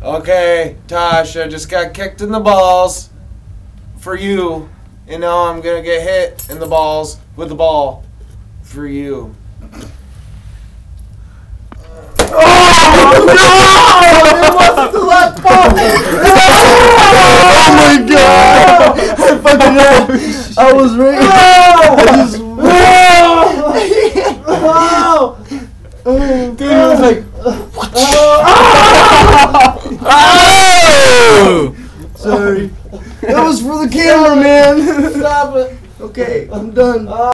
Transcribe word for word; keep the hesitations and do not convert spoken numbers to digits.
Okay, Tosh, I just got kicked in the balls for you, and now I'm gonna get hit in the balls with the ball for you. Oh no! It wasn't the left ball! Oh my god! I fucking know! I was right. I just. Oh! Dude, it was like. Oh! Sorry. That was for the camera, man. Stop it. Okay, I'm done.